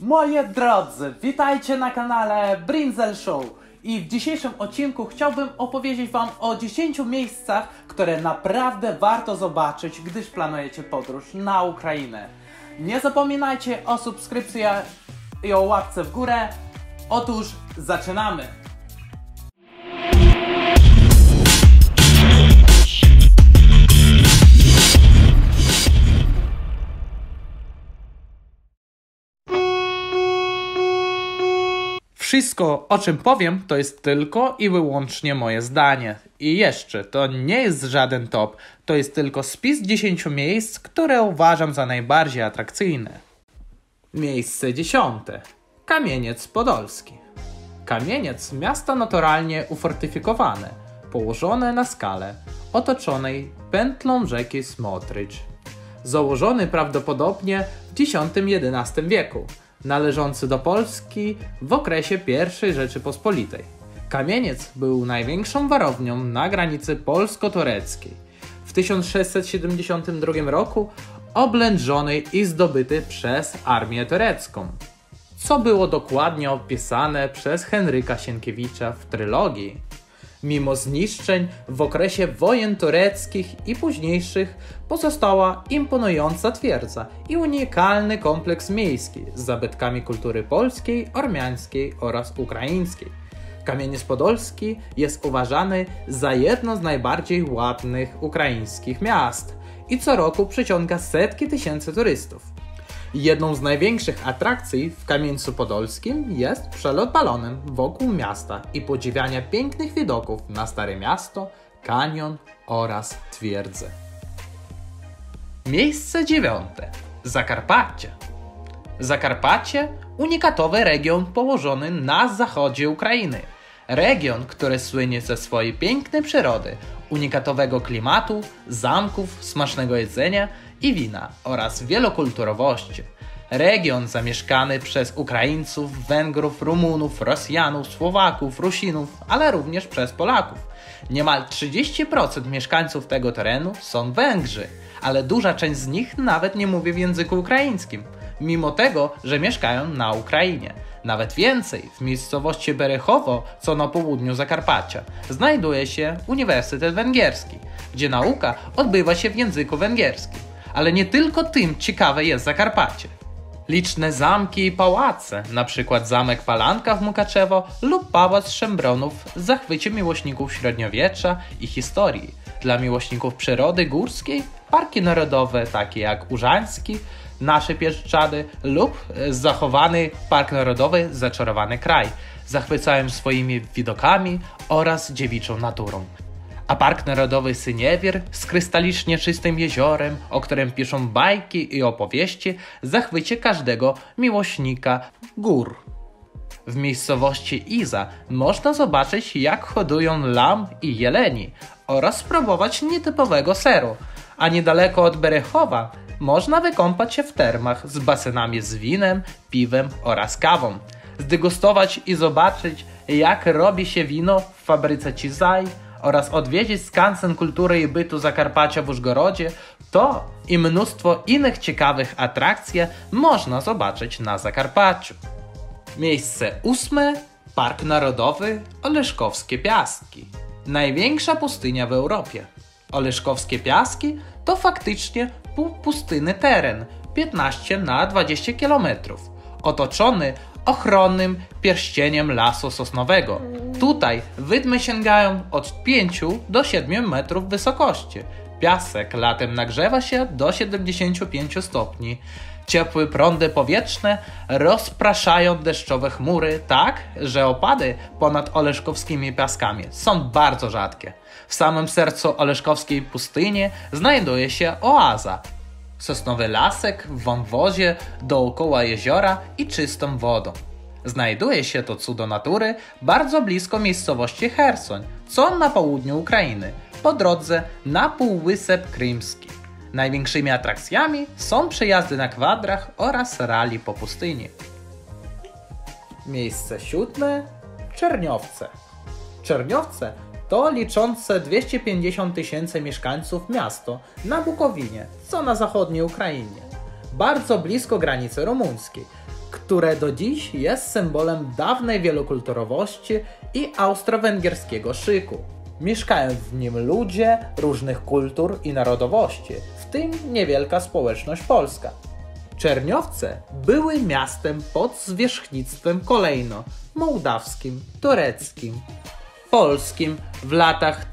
Moi drodzy, witajcie na kanale Brinzel Show i w dzisiejszym odcinku chciałbym opowiedzieć wam o 10 miejscach, które naprawdę warto zobaczyć, gdyż planujecie podróż na Ukrainę. Nie zapominajcie o subskrypcji i o łapce w górę. Otóż zaczynamy! Wszystko, o czym powiem, to jest tylko i wyłącznie moje zdanie. I jeszcze, to nie jest żaden top, to jest tylko spis 10 miejsc, które uważam za najbardziej atrakcyjne. Miejsce 10. Kamieniec Podolski. Kamieniec, miasto naturalnie ufortyfikowane, położone na skale, otoczonej pętlą rzeki Smotrycz. Założony prawdopodobnie w X-XI wieku. Należący do Polski w okresie I Rzeczypospolitej. Kamieniec był największą warownią na granicy polsko-tureckiej. W 1672 roku oblężony i zdobyty przez armię turecką, co było dokładnie opisane przez Henryka Sienkiewicza w trylogii. Mimo zniszczeń w okresie wojen tureckich i późniejszych pozostała imponująca twierdza i unikalny kompleks miejski z zabytkami kultury polskiej, ormiańskiej oraz ukraińskiej. Kamieniec Podolski jest uważany za jedno z najbardziej ładnych ukraińskich miast i co roku przyciąga setki tysięcy turystów. Jedną z największych atrakcji w Kamieńcu Podolskim jest przelot balonem wokół miasta i podziwianie pięknych widoków na Stare Miasto, kanion oraz twierdzę. Miejsce 9. Zakarpacie. Zakarpacie – unikatowy region położony na zachodzie Ukrainy. Region, który słynie ze swojej pięknej przyrody, unikatowego klimatu, zamków, smacznego jedzenia i wina oraz wielokulturowości. Region zamieszkany przez Ukraińców, Węgrów, Rumunów, Rosjanów, Słowaków, Rusinów, ale również przez Polaków. Niemal 30% mieszkańców tego terenu są Węgrzy, ale duża część z nich nawet nie mówi w języku ukraińskim, mimo tego, że mieszkają na Ukrainie. Nawet więcej, w miejscowości Berechowo, co na południu Zakarpacia, znajduje się Uniwersytet Węgierski, gdzie nauka odbywa się w języku węgierskim. Ale nie tylko tym ciekawe jest Zakarpacie. Liczne zamki i pałace, np. zamek Palanka w Mukaczewo lub pałac Szembronów w zachwycie miłośników średniowiecza i historii. Dla miłośników przyrody górskiej parki narodowe takie jak Órzański, Nasze Pieszczady lub zachowany Park Narodowy Zaczarowany Kraj zachwycają swoimi widokami oraz dziewiczą naturą. A Park Narodowy Syniewir z krystalicznie czystym jeziorem, o którym piszą bajki i opowieści, zachwycie każdego miłośnika gór. W miejscowości Iza można zobaczyć, jak hodują lam i jeleni oraz spróbować nietypowego seru, a niedaleko od Berechowa można wykąpać się w termach z basenami z winem, piwem oraz kawą, zdegustować i zobaczyć, jak robi się wino w fabryce Cizaj oraz odwiedzić skansen kultury i bytu Zakarpacia w Użgorodzie. To i mnóstwo innych ciekawych atrakcji można zobaczyć na Zakarpaciu. Miejsce 8. Park Narodowy Oleszkowskie Piaski. Największa pustynia w Europie. Oleszkowskie Piaski to faktycznie półpustynny teren 15 na 20 km, otoczony ochronnym pierścieniem lasu sosnowego. Tutaj wydmy sięgają od 5 do 7 metrów wysokości. Piasek latem nagrzewa się do 75 stopni. Ciepłe prądy powietrzne rozpraszają deszczowe chmury tak, że opady ponad Oleszkowskimi Piaskami są bardzo rzadkie. W samym sercu Oleszkowskiej pustyni znajduje się oaza. Sosnowy lasek w wąwozie dookoła jeziora i czystą wodą. Znajduje się to cudo natury bardzo blisko miejscowości Chersoń, co na południu Ukrainy, po drodze na Półwysep Krymski. Największymi atrakcjami są przejazdy na kwadrach oraz rally po pustyni. Miejsce 7. Czerniowce. Czerniowce to liczące 250 000 mieszkańców miasto na Bukowinie, co na zachodniej Ukrainie, bardzo blisko granicy rumuńskiej, które do dziś jest symbolem dawnej wielokulturowości i austro-węgierskiego szyku. Mieszkają w nim ludzie różnych kultur i narodowości, w tym niewielka społeczność polska. Czerniowce były miastem pod zwierzchnictwem kolejno mołdawskim, tureckim, polskim w latach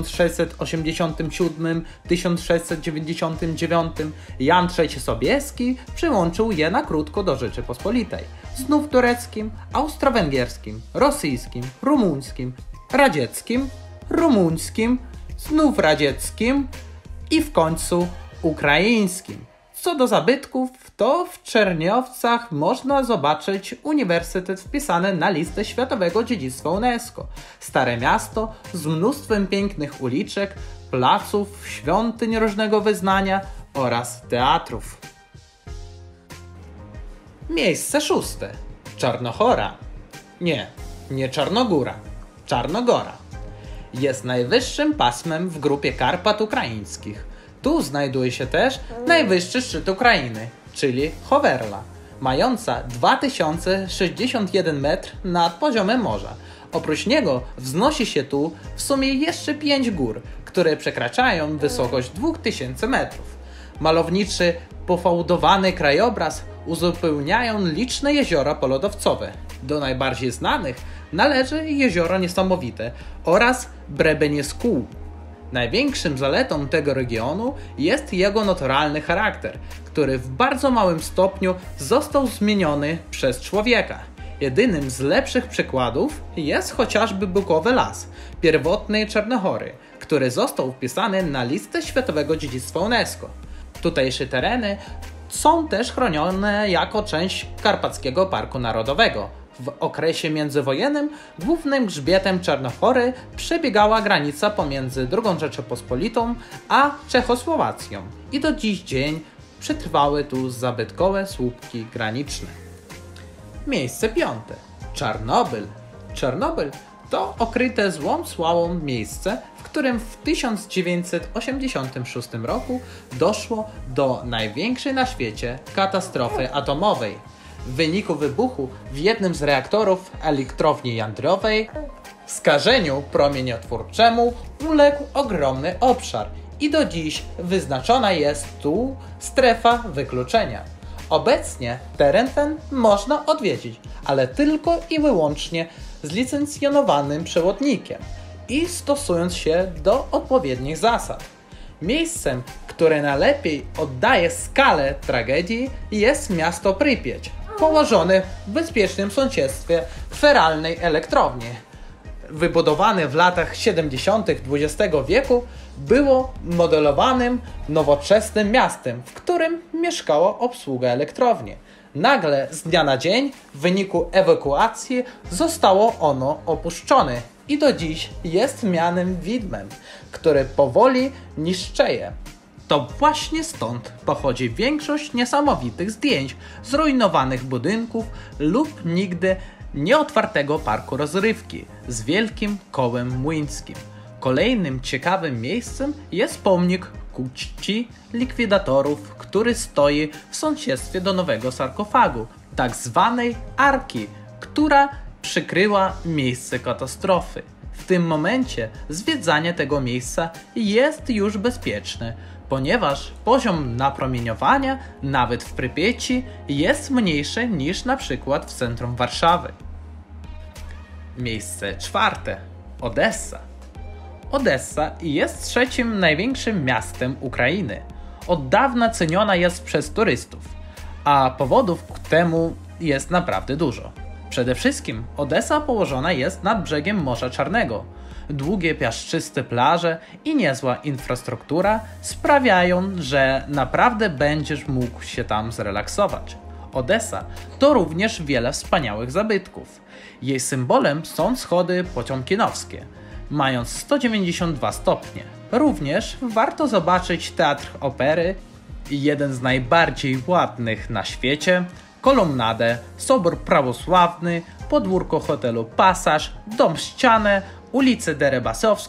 1687-1699 Jan III Sobieski przyłączył je na krótko do Rzeczypospolitej. Znów tureckim, austro-węgierskim, rosyjskim, rumuńskim, radzieckim, rumuńskim, znów radzieckim i w końcu ukraińskim. Co do zabytków, to w Czerniowcach można zobaczyć uniwersytet wpisany na listę Światowego Dziedzictwa UNESCO. Stare miasto z mnóstwem pięknych uliczek, placów, świątyń różnego wyznania oraz teatrów. Miejsce szóste. Czarnochora. Nie Czarnogóra. Czarnogora. Jest najwyższym pasmem w grupie Karpat Ukraińskich. Tu znajduje się też najwyższy szczyt Ukrainy, czyli Hoverla, mająca 2061 metr nad poziomem morza. Oprócz niego wznosi się tu w sumie jeszcze 5 gór, które przekraczają wysokość 2000 metrów. Malowniczy, pofałdowany krajobraz uzupełniają liczne jeziora polodowcowe. Do najbardziej znanych należy Jezioro Niesamowite oraz Brebeněskul. Największym zaletą tego regionu jest jego naturalny charakter, który w bardzo małym stopniu został zmieniony przez człowieka. Jedynym z lepszych przykładów jest chociażby Bukowy Las, pierwotnej Czarnochory, który został wpisany na listę Światowego Dziedzictwa UNESCO. Tutejsze tereny są też chronione jako część Karpackiego Parku Narodowego. W okresie międzywojennym głównym grzbietem Czarnochory przebiegała granica pomiędzy II Rzeczypospolitą a Czechosłowacją i do dziś dzień przetrwały tu zabytkowe słupki graniczne. Miejsce piąte. Czarnobyl. Czarnobyl to okryte złą sławą miejsce, w którym w 1986 roku doszło do największej na świecie katastrofy atomowej. W wyniku wybuchu w jednym z reaktorów elektrowni jądrowej skażeniu promieniotwórczemu uległ ogromny obszar i do dziś wyznaczona jest tu strefa wykluczenia. Obecnie teren ten można odwiedzić, ale tylko i wyłącznie z licencjonowanym przewodnikiem i stosując się do odpowiednich zasad. Miejscem, które najlepiej oddaje skalę tragedii, jest miasto Prypieć, położone w bezpiecznym sąsiedztwie feralnej elektrowni. Wybudowane w latach 70. XX wieku, było modelowanym, nowoczesnym miastem, w którym mieszkała obsługa elektrowni. Nagle, z dnia na dzień, w wyniku ewakuacji zostało ono opuszczone i do dziś jest mianem widmem, które powoli niszczeje. To właśnie stąd pochodzi większość niesamowitych zdjęć zrujnowanych budynków lub nigdy nieotwartego parku rozrywki z wielkim kołem młyńskim. Kolejnym ciekawym miejscem jest pomnik ku czci likwidatorów, który stoi w sąsiedztwie do nowego sarkofagu, tak zwanej arki, która przykryła miejsce katastrofy. W tym momencie zwiedzanie tego miejsca jest już bezpieczne, ponieważ poziom napromieniowania nawet w Prypieci jest mniejszy niż na przykład w centrum Warszawy. Miejsce czwarte. Odessa. Odessa jest trzecim największym miastem Ukrainy. Od dawna ceniona jest przez turystów, a powodów ku temu jest naprawdę dużo. Przede wszystkim Odessa położona jest nad brzegiem Morza Czarnego. Długie, piaszczyste plaże i niezła infrastruktura sprawiają, że naprawdę będziesz mógł się tam zrelaksować. Odessa to również wiele wspaniałych zabytków. Jej symbolem są schody pociomkinowskie, mając 192 stopnie. Również warto zobaczyć Teatr Opery, jeden z najbardziej ładnych na świecie, kolumnadę, Sobór Prawosławny, podwórko hotelu Pasaż, Dom Ścianę, ulicę Derebasowską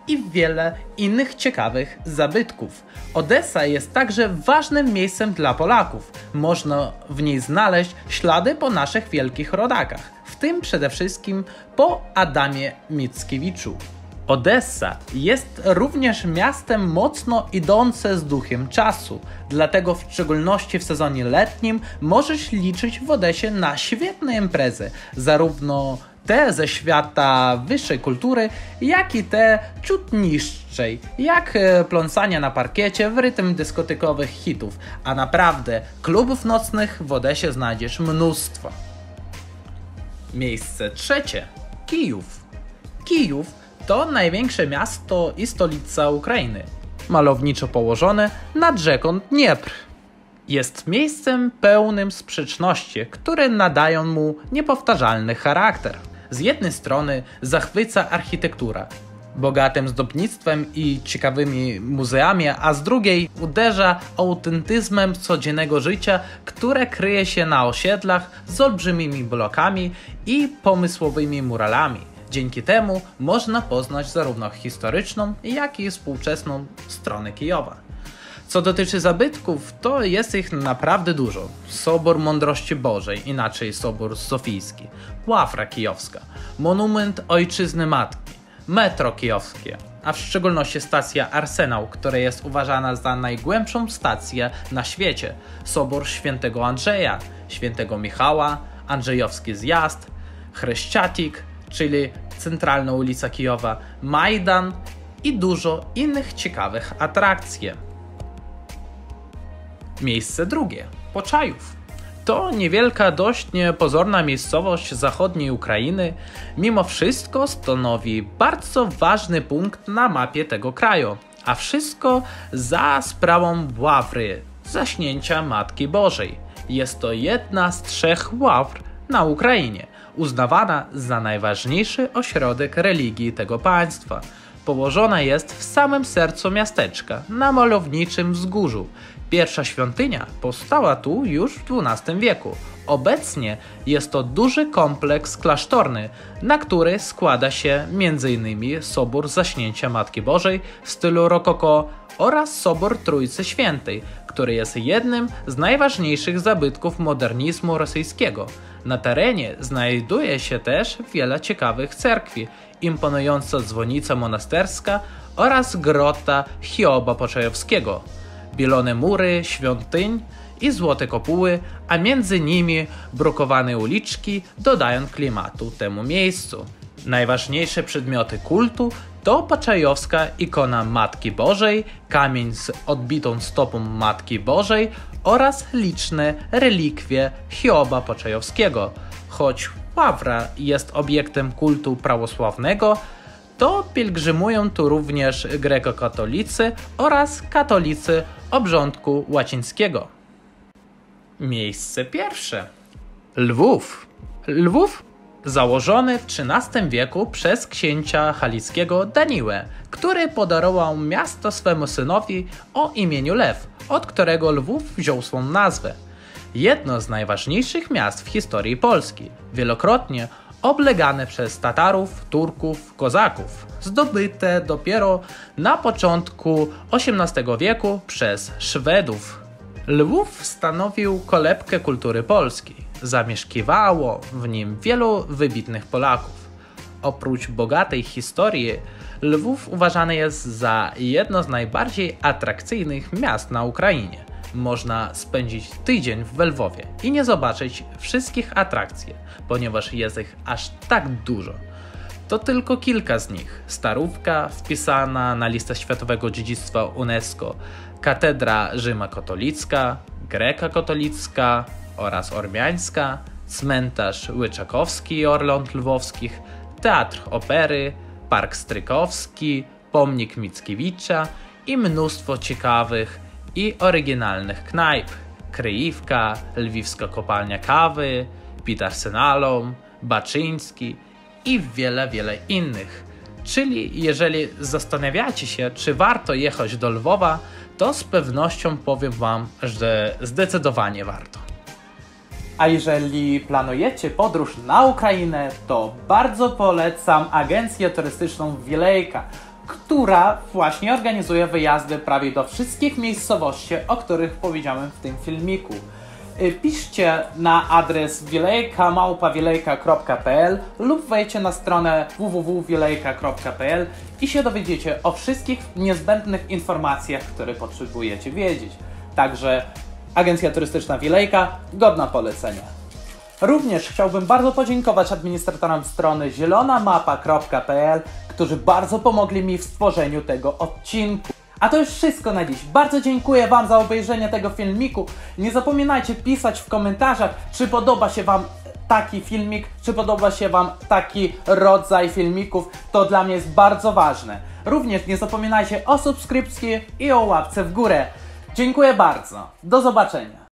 i wiele innych ciekawych zabytków. Odessa jest także ważnym miejscem dla Polaków. Można w niej znaleźć ślady po naszych wielkich rodakach, w tym przede wszystkim po Adamie Mickiewiczu. Odessa jest również miastem mocno idące z duchem czasu, dlatego w szczególności w sezonie letnim możesz liczyć w Odessie na świetne imprezy, zarówno te ze świata wyższej kultury, jak i te ciut niższej, jak pląsania na parkiecie w rytm dyskotekowych hitów, a naprawdę klubów nocnych w Odessie znajdziesz mnóstwo. Miejsce trzecie. Kijów. Kijów to największe miasto i stolica Ukrainy, malowniczo położone nad rzeką Dniepr. Jest miejscem pełnym sprzeczności, które nadają mu niepowtarzalny charakter. Z jednej strony zachwyca architektura, bogatym zdobnictwem i ciekawymi muzeami, a z drugiej uderza autentyzmem codziennego życia, które kryje się na osiedlach z olbrzymimi blokami i pomysłowymi muralami. Dzięki temu można poznać zarówno historyczną, jak i współczesną stronę Kijowa. Co dotyczy zabytków, to jest ich naprawdę dużo. Sobór Mądrości Bożej, inaczej Sobór Sofijski, Ławra Kijowska, Monument Ojczyzny Matki, Metro Kijowskie, a w szczególności stacja Arsenał, która jest uważana za najgłębszą stację na świecie, Sobór Świętego Andrzeja, Świętego Michała, Andrzejowski Zjazd, Chreszczatik, czyli centralna ulica Kijowa, Majdan i dużo innych ciekawych atrakcji. Miejsce drugie. Poczajów. To niewielka, dość niepozorna miejscowość zachodniej Ukrainy, mimo wszystko stanowi bardzo ważny punkt na mapie tego kraju, a wszystko za sprawą Ławry, Zaśnięcia Matki Bożej. Jest to jedna z 3 ławr na Ukrainie, uznawana za najważniejszy ośrodek religii tego państwa. Położona jest w samym sercu miasteczka, na malowniczym wzgórzu. Pierwsza świątynia powstała tu już w XII wieku. Obecnie jest to duży kompleks klasztorny, na który składa się m.in. Sobór Zaśnięcia Matki Bożej w stylu rokoko oraz Sobór Trójcy Świętej, który jest jednym z najważniejszych zabytków modernizmu rosyjskiego. Na terenie znajduje się też wiele ciekawych cerkwi, imponująca dzwonica monasterska oraz grota Hioba Poczajowskiego, bielone mury świątyń i złote kopuły, a między nimi brukowane uliczki dodają klimatu temu miejscu. Najważniejsze przedmioty kultu to poczajowska ikona Matki Bożej, kamień z odbitą stopą Matki Bożej oraz liczne relikwie Hioba Poczajowskiego. Choć Ławra jest obiektem kultu prawosławnego, to pielgrzymują tu również grekokatolicy oraz katolicy obrządku łacińskiego. Miejsce pierwsze. Lwów. Lwów założony w XIII wieku przez księcia halickiego Daniłę, który podarował miasto swemu synowi o imieniu Lew, od którego Lwów wziął swą nazwę. Jedno z najważniejszych miast w historii Polski, wielokrotnie oblegane przez Tatarów, Turków, Kozaków, zdobyte dopiero na początku XVIII wieku przez Szwedów. Lwów stanowił kolebkę kultury polskiej. Zamieszkiwało w nim wielu wybitnych Polaków. Oprócz bogatej historii, Lwów uważany jest za jedno z najbardziej atrakcyjnych miast na Ukrainie. Można spędzić tydzień w Lwowie i nie zobaczyć wszystkich atrakcji, ponieważ jest ich aż tak dużo. To tylko kilka z nich. Starówka wpisana na listę Światowego Dziedzictwa UNESCO, Katedra Rzymskokatolicka, Grekokatolicka oraz Ormiańska, cmentarz Łyczakowski i Orląt Lwowskich, Teatr Opery, Park Strykowski, Pomnik Mickiewicza i mnóstwo ciekawych i oryginalnych knajp. Kryjówka, Lwiwska Kopalnia Kawy, Pit Arsenalum, Baczyński i wiele innych. Czyli jeżeli zastanawiacie się, czy warto jechać do Lwowa, to z pewnością powiem wam, że zdecydowanie warto. A jeżeli planujecie podróż na Ukrainę, to bardzo polecam agencję turystyczną Wilejka, która właśnie organizuje wyjazdy prawie do wszystkich miejscowości, o których powiedziałem w tym filmiku. Piszcie na adres wilejka@wilejka.pl lub wejdźcie na stronę www.wilejka.pl i się dowiedziecie o wszystkich niezbędnych informacjach, które potrzebujecie wiedzieć. Także Agencja Turystyczna Wilejka godna polecenia. Również chciałbym bardzo podziękować administratorom strony zielonamapa.pl, którzy bardzo pomogli mi w stworzeniu tego odcinku. A to już wszystko na dziś. Bardzo dziękuję Wam za obejrzenie tego filmiku. Nie zapominajcie pisać w komentarzach, czy podoba się Wam taki filmik, czy podoba się Wam taki rodzaj filmików. To dla mnie jest bardzo ważne. Również nie zapominajcie o subskrypcji i o łapce w górę. Dziękuję bardzo. Do zobaczenia.